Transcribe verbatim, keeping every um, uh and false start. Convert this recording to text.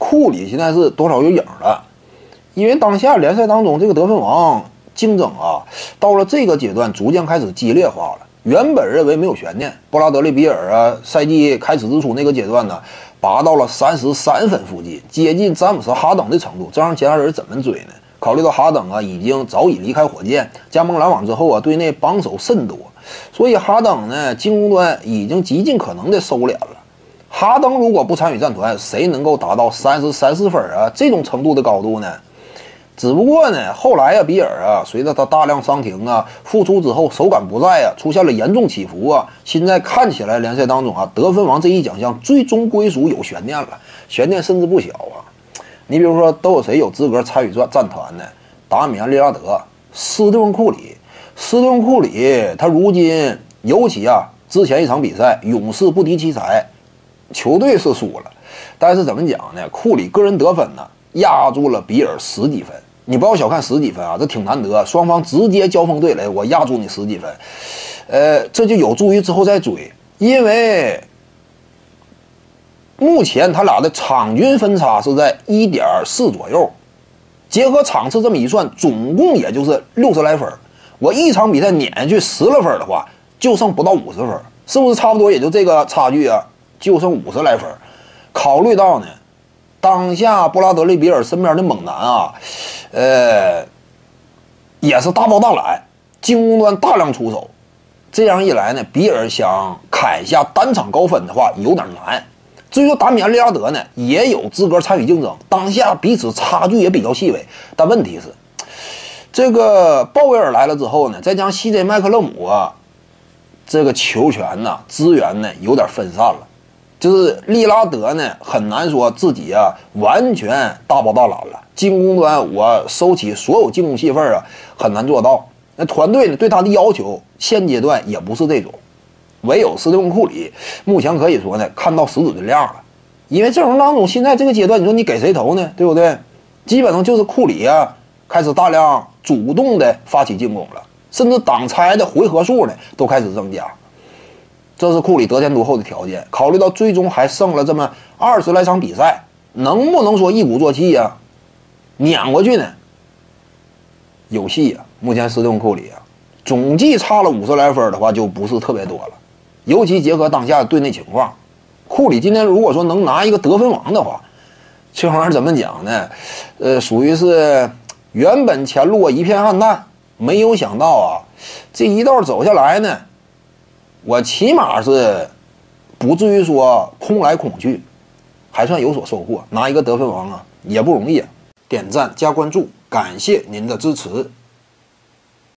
库里现在是多少有影了，因为当下联赛当中这个得分王竞争啊，到了这个阶段逐渐开始激烈化了。原本认为没有悬念，布拉德利比尔啊，赛季开始之初那个阶段呢，拔到了三十三分附近，接近詹姆斯哈登的程度，这让其他人怎么追呢？考虑到哈登啊已经早已离开火箭，加盟篮网之后啊，队内帮手甚多，所以哈登呢进攻端已经极尽可能的收敛了。哈登如果不参与战团，谁能够达到三十三四分啊这种程度的高度呢？只不过呢，后来啊，比尔啊，随着他大量伤停啊，复出之后手感不在啊，出现了严重起伏啊。现在看起来联赛当中啊，得分王这一奖项最终归属有悬念了，悬念甚至不小啊。你比如说，都有谁有资格参与战战团呢？达米安·利拉德、斯蒂芬·库里。斯蒂芬·库里他如今，尤其啊，之前一场比赛，勇士不敌奇才，球队是输了，但是怎么讲呢？库里个人得分呢，压住了比尔十几分。你不要小看十几分啊，这挺难得，双方直接交锋对垒，我压住你十几分，呃，这就有助于之后再追，因为目前他俩的场均分差是在 一点四 左右，结合场次这么一算，总共也就是六十来分。我一场比赛撵下去十来分的话，就剩不到五十分，是不是差不多也就这个差距啊？就剩五十来分。考虑到呢，当下布拉德利比尔身边的猛男啊，呃，也是大包大揽，进攻端大量出手。这样一来呢，比尔想砍下单场高分的话有点难。至于说达米安·利拉德呢，也有资格参与竞争，当下彼此差距也比较细微。但问题是，这个鲍威尔来了之后呢，再加上 C J 麦克勒姆啊，这个球权呢、资源呢有点分散了。就是利拉德呢，很难说自己啊完全大包大揽了。进攻端我收起所有进攻戏份啊，很难做到。那团队呢对他的要求，现阶段也不是这种。唯有斯蒂芬·库里，目前可以说呢看到实质的亮了。因为阵容当中现在这个阶段，你说你给谁投呢？对不对？基本上就是库里啊，开始大量主动的发起进攻了，甚至挡拆的回合数呢都开始增加。这是库里得天独厚的条件。考虑到最终还剩了这么二十来场比赛，能不能说一鼓作气呀、啊，撵过去呢？有戏呀、啊！目前斯蒂芬·库里啊，总计差了五十来分的话，就不是特别多了。尤其结合当下队内情况，库里今天如果说能拿一个得分王的话，这玩意儿怎么讲呢？呃，属于是原本前路一片暗淡，没有想到啊，这一道走下来呢。我起码是不至于说空来空去，还算有所收获。拿一个得分王啊，也不容易啊！点赞加关注，感谢您的支持。